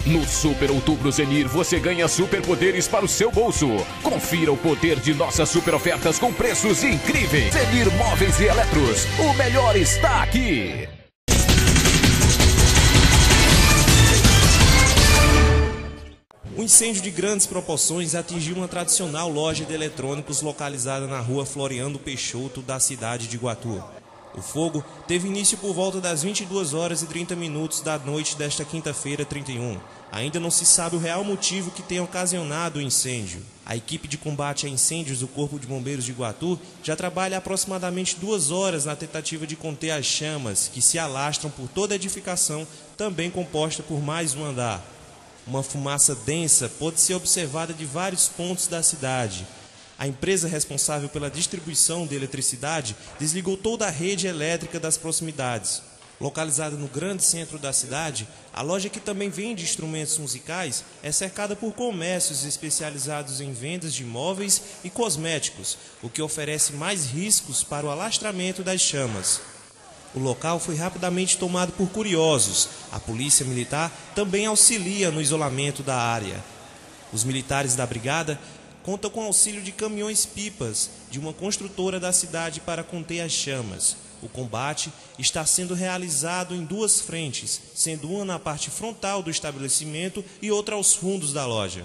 No Super Outubro Zenir você ganha superpoderes para o seu bolso. Confira o poder de nossas super ofertas com preços incríveis. Zenir Móveis e Eletros, o melhor está aqui. Um incêndio de grandes proporções atingiu uma tradicional loja de eletrônicos localizada na rua Floriano Peixoto da cidade de Iguatu. O fogo teve início por volta das 22 horas e 30 minutos da noite desta quinta-feira, 31. Ainda não se sabe o real motivo que tenha ocasionado o incêndio. A equipe de combate a incêndios do Corpo de Bombeiros de Iguatu já trabalha há aproximadamente 2 horas na tentativa de conter as chamas que se alastram por toda a edificação, também composta por mais um andar. Uma fumaça densa pode ser observada de vários pontos da cidade. A empresa responsável pela distribuição de eletricidade desligou toda a rede elétrica das proximidades. Localizada no grande centro da cidade, a loja, que também vende instrumentos musicais, é cercada por comércios especializados em vendas de móveis e cosméticos, o que oferece mais riscos para o alastramento das chamas. O local foi rapidamente tomado por curiosos. A polícia militar também auxilia no isolamento da área. Os militares da brigada contam com auxílio de caminhões-pipas de uma construtora da cidade para conter as chamas. O combate está sendo realizado em 2 frentes, sendo uma na parte frontal do estabelecimento e outra aos fundos da loja.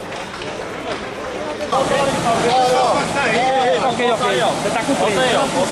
Ok. Você tá com frio.